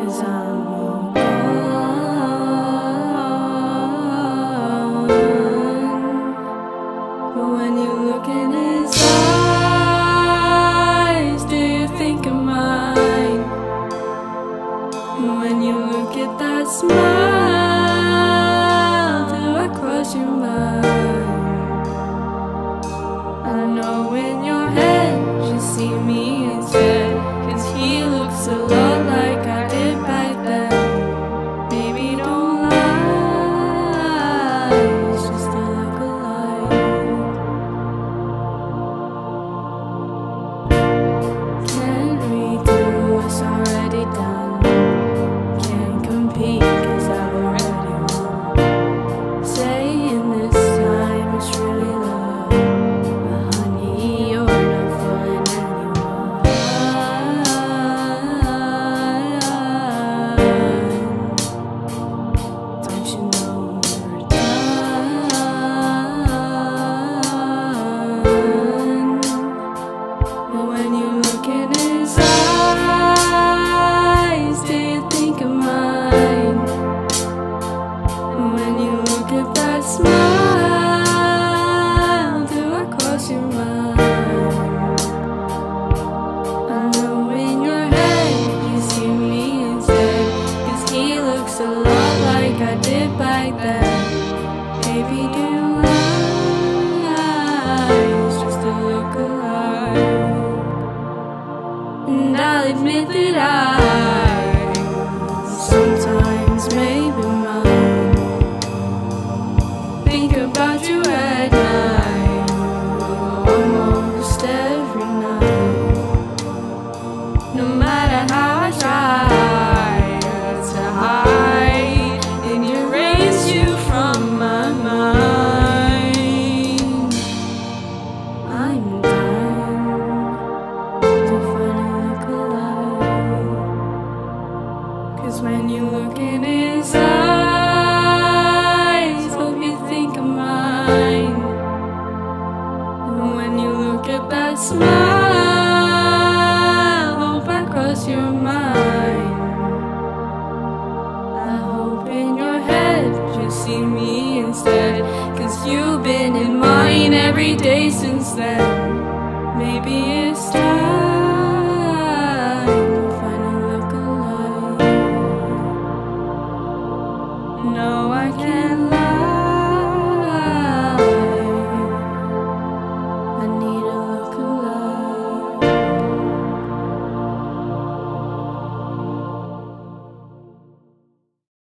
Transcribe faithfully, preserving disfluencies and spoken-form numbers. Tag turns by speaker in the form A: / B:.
A: 'cause I'm all gone. But when you look in his eyes, do you think of mine? When you look at that smile, do I cross your mind? I know in your head you see me instead, 'cause he looks a lot like I did back then. Baby, don't lie, it's just a look alike. Can't redo what's already done. Can't compete 'cause I've already won. Saying this time it's really love, but honey, you're not fooling anyone. Don't you know we're done? But when you look in his eyes, do you think of mine? When you look at that smile, do I cross your mind? I know in your head you see me instead, 'cause he looks a lot like I did back then. Baby, do you lie? It's just a look alike. And I'll admit that I sometimes maybe mine think about you at night, almost every night. No matter how I try to hide and erase you from my mind, I'm done to find a look alike. 'Cause when you look in his eyes, hope you think of mine. And when you look at that smile, hope I cross your mind. I hope in your head you see me instead, 'cause you've been in mine every day since then. Maybe it's time to find a look alike. No, I can't lie, I need a look